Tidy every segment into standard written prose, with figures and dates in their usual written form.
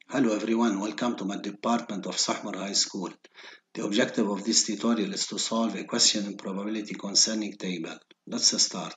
Hello everyone, welcome to my department of Sahmar High School. The objective of this tutorial is to solve a question in probability concerning table. Let's start.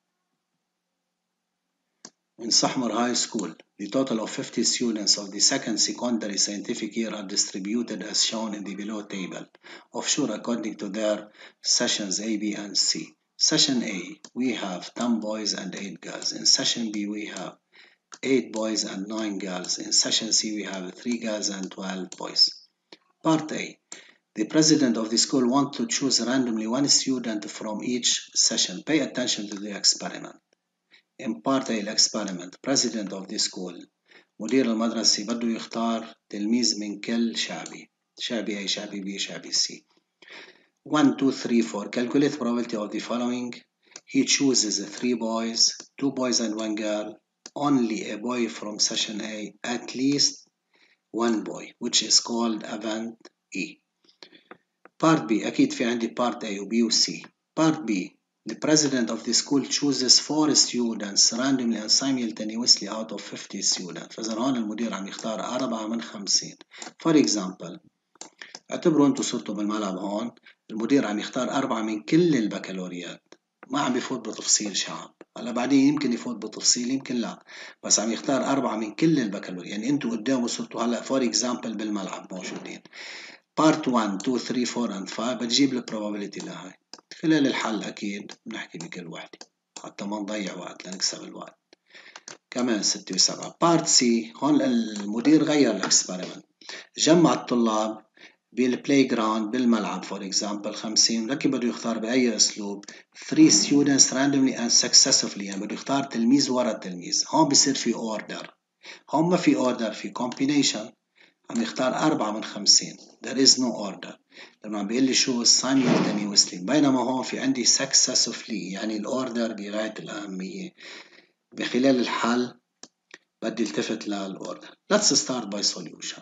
In Sahmar High School, the total of 50 students of the second secondary scientific year are distributed as shown in the below table, offshore according to their sessions A, B, and C. Session A, we have 10 boys and 8 girls. In session B, we have 8 boys and 9 girls. In session C, we have 3 girls and 12 boys. Part A. The president of the school wants to choose randomly one student from each session. Pay attention to the experiment. In part A الexperiment, president of the school مدير المدرسة بده يختار تلميذ من كل شعبي. شعبي A, شعبي B, شعبي C. 1, 2, 3, 4. Calculate probability of the following. He chooses 3 boys, 2 boys and 1 girl. Only a boy from session A, at least 1 boy, which is called event E. Part B, أكيد في عندي part A و B و C. Part B, the president of the school chooses 4 students randomly and simultaneously out of 50 students. فإذا هون المدير عم يختار 4 من 50. For example, اعتبروا انتوا صرتوا بالملعب هون، المدير عم يختار 4 من كل البكالوريات. ما عم بفوت بتفصيل شعب. هلا بعدين يمكن يفوت بتفصيل يمكن لا، بس عم يختار 4 من كل البكالوريات. يعني انتوا قدامه صرتوا هلا فور اكزامبل بالملعب موجودين. Part 1, 2, 3, 4 and 5 بتجيب البروبابيلتي لهاي. خلال الحل أكيد بنحكي بكل وحدة حتى ما نضيع وقت لنكسب الوقت. كمان 6 و7. Part C هون المدير غير الإكسبيرمنت، جمع الطلاب بالبلاي جراوند بالملعب فور اكزامبل 50. لكن بده يختار بأي أسلوب 3 students randomly and successively، يعني بده يختار تلميذ ورا تلميذ. هون بصير في order، هون ما في order، في combination. عم يختار 4 من 50. There is no order. لما عم بيقول لي شو simultaneously، بينما هون في عندي successively، يعني الأوردر بغاية الأهمية. بخلال الحل بدي التفت للأوردر. Let's start by solution.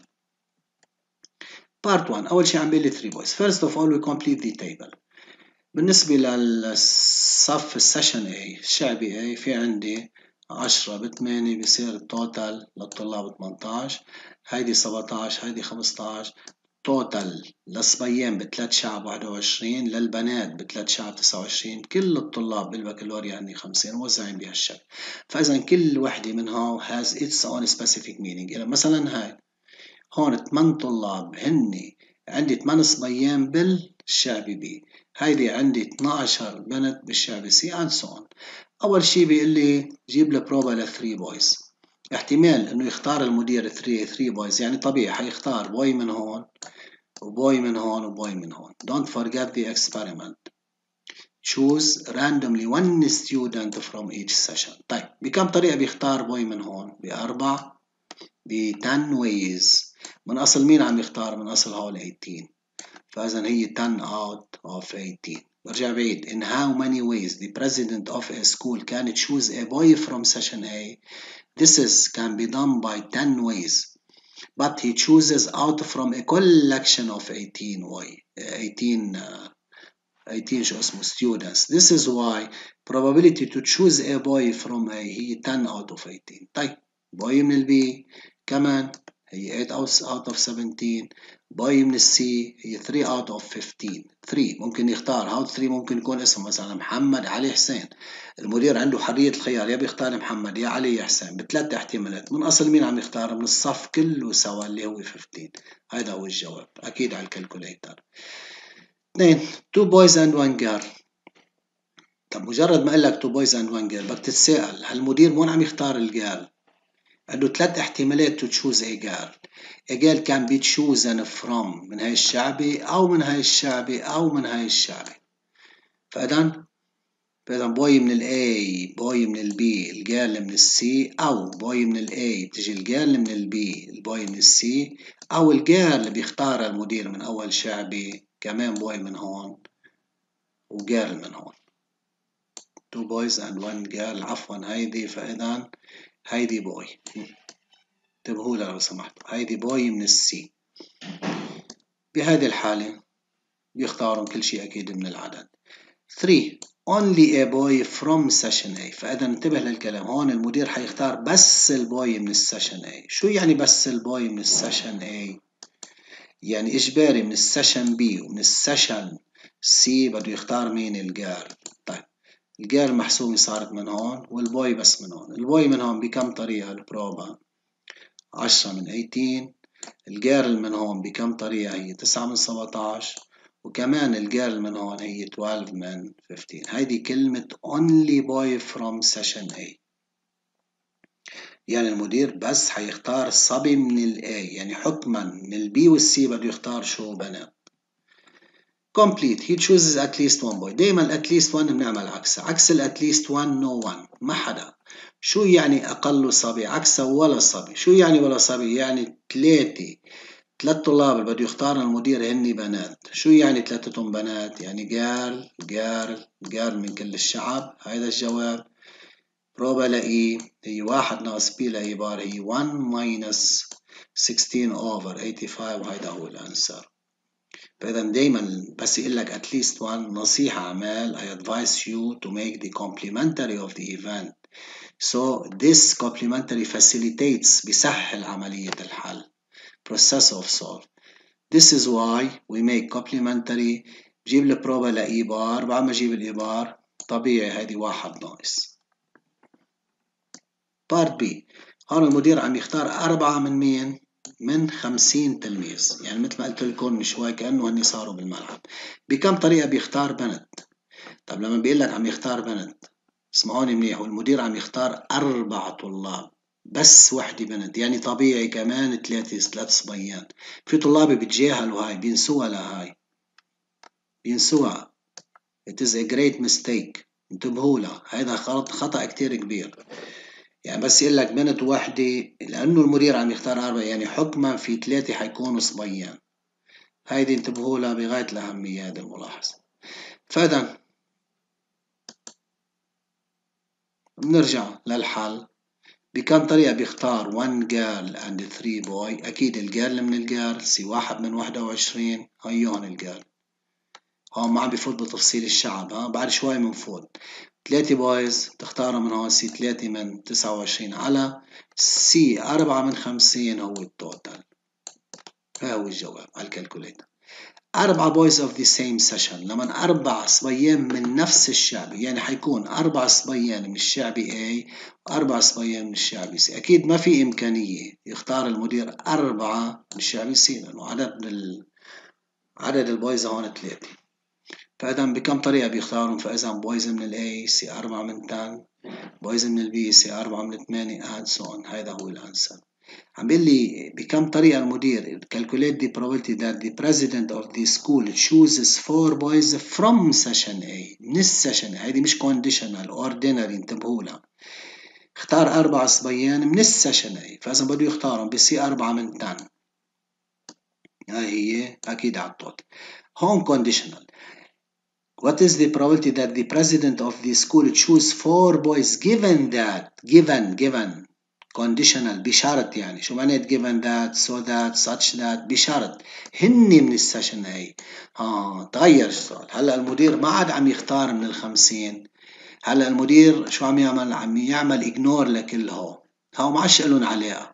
Part 1. أول شيء عم بيقول لي 3 boys. First of all we complete the table. بالنسبة للصف السيشن A الشعبي A في عندي 10 ب8 بصير التوتال للطلاب 18، هيدي 17، هيدي 15. توتال للصبيان ب3 شعب 21، للبنات ب3 شعب 29. كل الطلاب بالبكالوريا عندي 50 موزعين بهالشكل. فإذا كل وحدة منها has its own specific meaning. يعني مثلا هاي هون 8 طلاب هني عندي 8 صبيان بالشعبي B، هيدي عندي 12 بنت بالشعبي C and so on. أول شي بيقول لي جيب لي بروبا ل 3 بويز. احتمال إنه يختار المدير 3 بويز، يعني طبيعي حيختار بوي من هون وبوي من هون وبوي من هون. Don't forget the experiment. Choose randomly one student from each session. طيب بكم طريقة بيختار بوي من هون؟ ب4 ب 10 ways. من أصل مين عم يختار؟ من أصل هول 18. فإذا هي 10 out of 18. برجع بعيد. In how many ways the president of a school can choose a boy from session A? This can be done by 10 ways. But he chooses out from a collection of 18 شو اسمه students. This is why probability to choose a boy from A هي 10 out of 18. طيب boy من البي كمان هي 8 out of 17. boy من السي هي 3 out of 15. 3 ممكن يختار. هاو 3 ممكن يكون اسم مثلا محمد علي حسين. المدير عنده حرية الخيار، يا بيختار محمد يا علي يا حسين ب3 احتمالات. من أصل مين عم يختار؟ من الصف كله سوا اللي هو 15. هذا هو الجواب أكيد على الكالكوليتر. 2 2 boys and 1 girl. طب مجرد ما قال لك 2 boys and 1 girl بدك تتساءل هالمدير مو عم يختار الجيرل؟ عنده 3 احتمالات to choose a girl. A girl can be chosen from من هاي الشعبي أو من هاي الشعبي أو من هاي الشعبي. فإذا بوي من ال A بوي من ال B الجيرل من ال C، أو بوي من ال A بتجي الجيرل من ال B البوي من ال C، أو الجيرل اللي بيختارها المدير من أول شعبي كمان بوي من هون وجيرل من هون. 2 boys and 1 girl. عفوا هيدي، فإذا هيدي بوي. انتبهوا لها لو سمحتوا، هيدي بوي من السي. بهذه الحالة بيختاروا كل شيء أكيد من العدد. 3 only a boy from session A. فإذا انتبه للكلام هون، المدير حيختار بس البوي من السيشن A. شو يعني بس البوي من السيشن A؟ يعني إجباري من السيشن B ومن السيشن C بده يختار مين؟ الجيرل. طيب الجيرل محسوبة صارت من هون والبوي بس من هون. البوي من هون بكم طريقة؟ البروبا 10 من 18. الجيرل من هون بكم طريقة؟ هي 9 من 17. وكمان الجيرل من هون هي 12 من 15. هيدي كلمة only boy from session A. يعني المدير بس حيختار صبي من ال A، يعني حكما من ال B وال C بده يختار شو؟ بنات. complete he chooses at least one boy. دايما at least one بنعمل عكسها، عكس ال at least one no one، ما حدا. شو يعني أقل صبي؟ عكسه ولا صبي. شو يعني ولا صبي؟ يعني ثلاث طلاب اللي بده يختار المدير هني بنات. شو يعني ثلاثتهم بنات؟ يعني جيرل من كل الشعب. هيدا الجواب. بروبا لإي هي 1 ناقص بي لإي بار هي 1 minus 16 over 85 وهيدا هو الأنسر. فإذا دايما بس يقول لك at least one نصيحة عمال I advise you to make the complementary of the event. So this complementary facilitates بيسهل عملية الحل process of solve. This is why we make complementary. بجيب البروبا لإي بار، بعد ما أجيب الإي بار طبيعي هيدي 1 ناقص. بارت بي، هون المدير عم يختار 4 من مين؟ من 50 تلميذ. يعني مثل ما قلت لكم من شوي كأنه هني صاروا بالملعب. بكم طريقة بيختار بنت؟ طب لما بيقول لك عم يختار بنت اسمعوني منيح، والمدير عم يختار 4 طلاب بس وحدة بنت، يعني طبيعي كمان ثلاث صبيان. في طلاب بيتجاهلوا هاي، بينسوها لهاي، بينسوها. It is a great mistake. انتبهوا لها، هذا خطأ كتير كبير. يعني بس يقول لك بنت وحدة لأنه المدير عم يختار 4، يعني حكما في 3 حيكونوا صبيان. هيدي انتبهوا لها بغاية الأهمية هذه الملاحظة. فإذا بنرجع للحل. بكم طريقة بيختار 1 girl and 3 boy؟ أكيد الجيرل من الجيرل سي 1 من 21. هيون الجيرل هون ما عم بفوت بتفصيل الشعب، بعد شوي بنفوت. 3 بويز تختاروا من هون سي 3 من 29 على سي 4 من 50 هو التوتال. ها هو الجواب على الكالكوليتر. 4 بويز اوف ذا سيم سيشن، لما 4 صبيان من نفس الشعب، يعني حيكون 4 صبيان من الشعب A و4 صبيان من الشعب C. أكيد ما في إمكانية يختار المدير 4 من الشعب C لأنه عدد البويز هون 3. فإذا بكم طريقة بيختارون؟ فإذا بويز من ال A سي 4 من 10، بويز من ال B سي 4 من 8 and so on. هذا هو الأنسر. عم بيقول لي بكم طريقة المدير calculate the probability that the president of the school chooses 4 boys from session A. من السيشن هيدي مش conditional ordinary، انتبهوا لها. اختار 4 صبيان من السيشن A، فإذا بده يختارهم بصير 4 من 10. هاي هي أكيد على التوتال. هون conditional. What is the probability that the president of the school choose 4 boys given that given conditional بشرط؟ يعني شو معنات given that so that such that؟ بشرط هني من السيشن هي. تغير السؤال. هلا المدير ما عاد عم يختار من ال50. هلا المدير شو عم يعمل؟ عم يعمل ignore لكلهم. ما عادش لهم علاقة.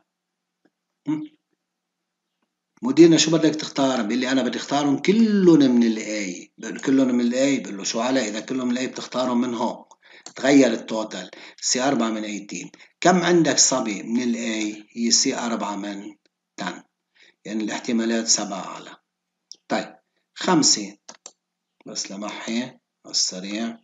مديرنا شو بدك تختار؟ بيقول لي انا بدي اختارهم كلهم من الاي. كلهم من الاي. بقول له شو على اذا كلهم من الاي بتختارهم من هون. تغير التوتال سي 4 من 18. كم عندك صبي من الاي؟ هي سي 4 من 10، يعني الاحتمالات 7 على. طيب 5 بس لمحي على السريع.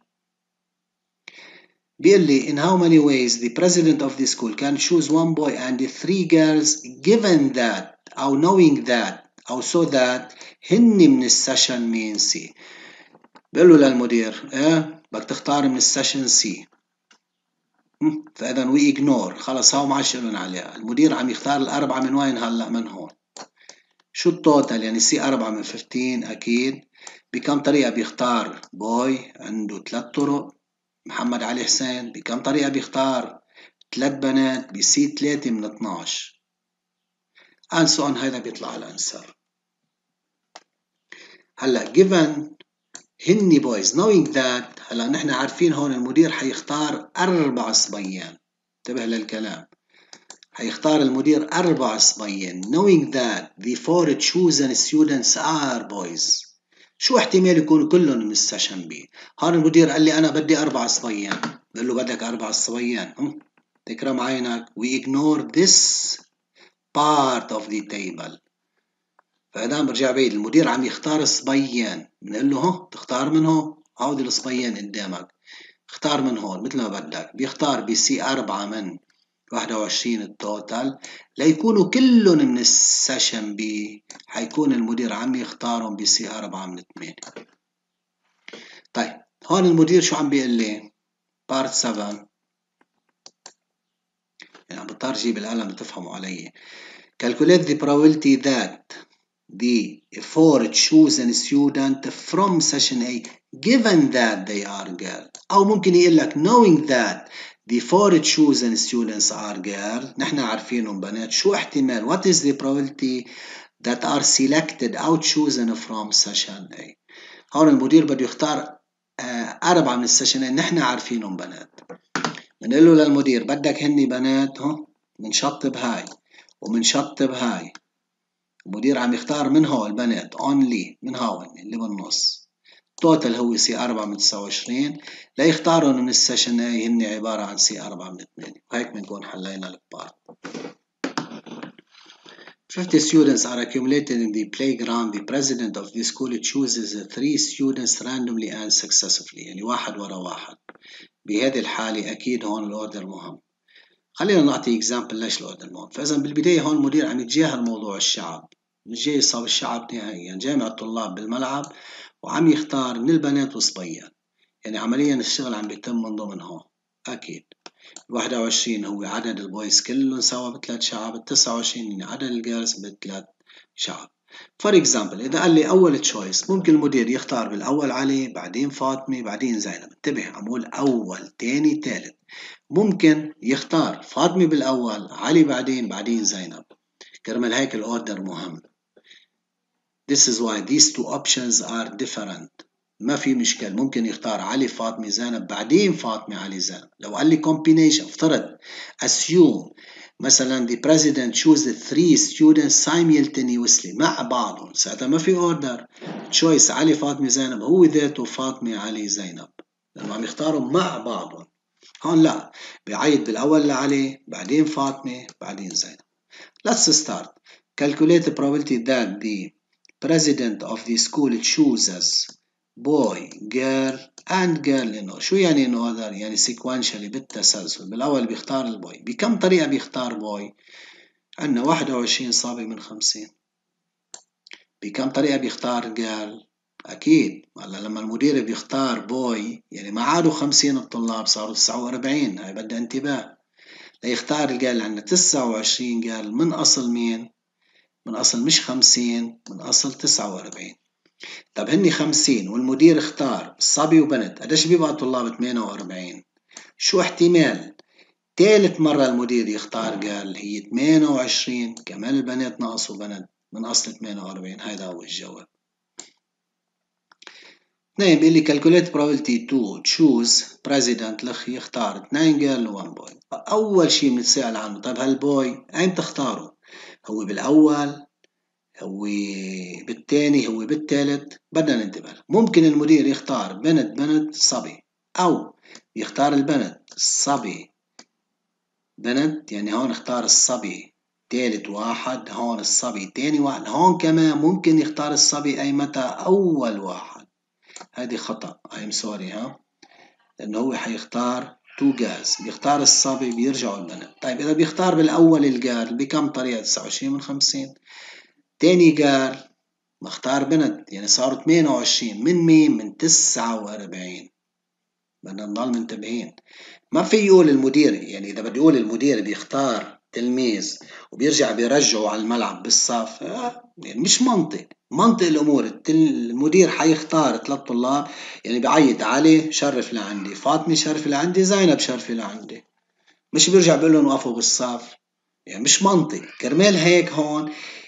بيقول لي in how many ways the president of the school can choose 1 boy and 3 girls given that أو knowing that أو so that هن من السيشن مين سي. بقول له للمدير بدك تختار من السيشن سي. فإذا وي ignore، خلص ما عادش لهم عليها. المدير عم يختار الأربعة من وين؟ هلا من هون. شو التوتال؟ يعني سي 4 من 15 أكيد. بكم طريقة بيختار بوي؟ عنده 3 طرق. محمد علي حسين بكم طريقة بيختار؟ 3 بنات بسي 3 من 12 and so on. هذا بيطلع الأنسر. هلا given هني بويز knowing that. هلا نحن عارفين هون المدير حيختار 4 صبيان. انتبه للكلام، حيختار المدير 4 صبيان. knowing that the 4 chosen students are boys. شو احتمال يكون كلهم من السيشن بي؟ هون المدير قال لي أنا بدي 4 صبيان. بقول له بدك 4 صبيان. تكرم عينك. we ignore this part of the table. فإذا برجع بعيد، المدير عم يختار صبيان، بنقول له تختار من هون، هودي الصبيان قدامك، اختار من هون مثل ما بدك. بيختار بسي 4 من 21 التوتال، ليكونوا كلهم من السيشن بي، حيكون المدير عم يختارهم بسي 4 من 8. طيب هون المدير شو عم بيقول لي؟ بارت 7، يعني عم بضطر جيب القلم لتفهموا علي. calculate the probability that the 4 chosen student from session A given that they are girl. أو ممكن يقول لك knowing that the 4 chosen students are girl. نحن عارفينهم بنات. شو احتمال what is the probability that are selected أو chosen from session A. هون المدير بده يختار 4 من السيشن A نحن عارفينهم بنات. بنقول له للمدير بدك هني بنات منشطب هاي ومنشطب هاي. المدير عم يختار من هون البنات only من هون اللي بالنص. توتال هو سي 4 من 29. ليختارهم من السيشن اي هن عبارة عن سي 4 من 8. وهيك بنكون حلينا البارت. 50 students are accumulated in the playground. The president of the school chooses 3 students randomly and successively. يعني واحد ورا واحد. بهذه الحالة أكيد هون الأوردر مهم. خلينا نعطي example ليش الأوردر مهم. فإذا بالبداية هون المدير عم يتجاهل موضوع الشعب. مش جاي يصاب الشعب نهائيا. جامع الطلاب بالملعب وعم يختار من البنات والصبيان. يعني عمليا الشغل عم بيتم من ضمن هون. أكيد 21 هو عدد البويز كلهم سوا ب3 شعب. 29 عدد الجيرلز ب3 شعب. فور اكزامبل إذا قال لي أول تشويس ممكن المدير يختار بالأول علي بعدين فاطمة بعدين زينب. انتبه عم بقول أول تاني تالت. ممكن يختار فاطمة بالأول علي بعدين زينب. كرمال هيك الأوردر مهم. This is why these two options are different. ما في مشكل. ممكن يختار علي فاطمة زينب بعدين فاطمة علي زينب. لو قال لي combination افترض assume مثلا the president choose the 3 students simultaneously مع بعضهم، ساعتها ما في order. choice علي فاطمة زينب هو ذاته فاطمة علي زينب لما عم يختاروا مع بعضهم. هون لا، بيعيد بالأول لعلي بعدين فاطمة بعدين زينب. Let's start. Calculate the probability that the president of the school chooses boy, girl and girl in order. شو يعني in order؟ يعني sequentially بالتسلسل. بالأول بيختار البوي. بكم طريقة بيختار بوي؟ عندنا 21 صابي من 50. بكم طريقة بيختار girl؟ أكيد هلا لما المدير بيختار بوي يعني ما عادوا 50 الطلاب صاروا 49. هاي بدها انتباه. ليختار الجيرل عندنا 29 جيرل من أصل مين؟ من أصل مش 50، من أصل 49. طب هني 50 والمدير اختار صبي وبنت، قديش بيبقى الطلاب؟ 48. شو احتمال ثالث مرة المدير يختار قال هي 28 كمان البنات ناقصوا بنت من أصل 48. هيدا هو الجواب. اثنين بيقول لي calculate probability to choose president لخ يختار 2 جيرل و 1 بوي. أول شيء بنتسأل عنه طيب هالبوي أين تختاره؟ هو بالأول هو بالثاني هو بالثالث؟ بدنا ننتبه. ممكن المدير يختار بنت صبي أو يختار البنت صبي بنت. يعني هون اختار الصبي ثالث واحد، هون الصبي ثاني واحد، هون كمان ممكن يختار الصبي أي متى أول واحد. هذه خطأ I'm sorry لأنه هو حيختار تو جاز. بيختار الصبي بيرجعوا البنت. طيب إذا بيختار بالأول الجار بكم طريقة؟ 29 من 50. تاني جار مختار بنت يعني صاروا 28 من مين؟ من 49. بدنا نضل منتبهين. ما في يقول المدير يعني إذا بدي يقول المدير بيختار تلميذ وبيرجع بيرجعه على الملعب بالصف يعني مش منطق الأمور. المدير حيختار 3 طلاب يعني بعيد علي شرف لعندي، فاطمة شرف لعندي، زينب شرف لعندي، مش بيرجع بيقول لهم وقفوا بالصف. يعني مش منطق. كرمال هيك هون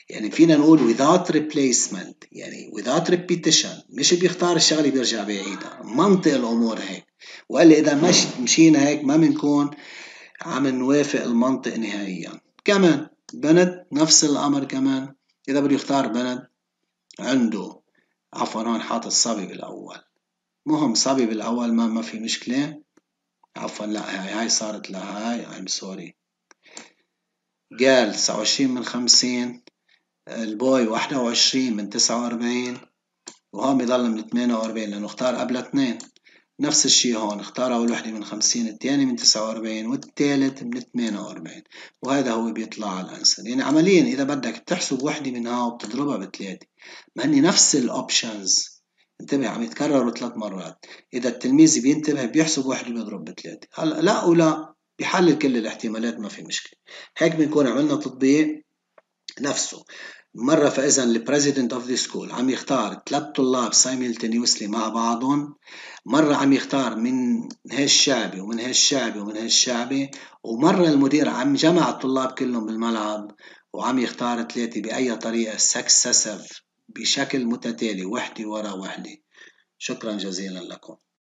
يعني فينا نقول without replacement، يعني without repetition، مش بيختار الشغلة بيرجع بيعيدها. منطق الأمور هيك، وقال لي إذا مشينا هيك ما بنكون عم نوافق المنطق نهائيا. كمان بنت نفس الأمر، كمان إذا بده يختار بنت عنده، عفوا هون حاطط صبي بالأول، مهم صبي بالأول ما في مشكلة. عفوا لا، هاي صارت لهاي I'm sorry. قال 29/50، البوي 21/49، وهون بيضل من 48 لأنه اختار قبل 2. نفس الشيء هون اختار أول وحدة من 50، الثاني من 49، والثالث من 48، وهذا هو بيطلع على الأنسر. يعني عمليا إذا بدك بتحسب وحدة منها وبتضربها بثلاثة، ما هني نفس الأوبشنز. انتبه، عم يتكرروا 3 مرات. إذا التلميذ بينتبه بيحسب وحدة بيضرب بثلاثة. هلا لا ولا بيحلل كل الاحتمالات، ما في مشكلة. هيك بنكون عملنا تطبيق نفسه. مرة فإذا البريزيدنت اوف ذا سكول عم يختار 3 طلاب simultaneously مع بعضهم، مرة عم يختار من هالشعبي ومن هالشعبي ومن هالشعبي، ومرة المدير عم جمع الطلاب كلهم بالملعب وعم يختار 3 بأي طريقة successive، بشكل متتالي، وحدة ورا وحدة. شكرا جزيلا لكم.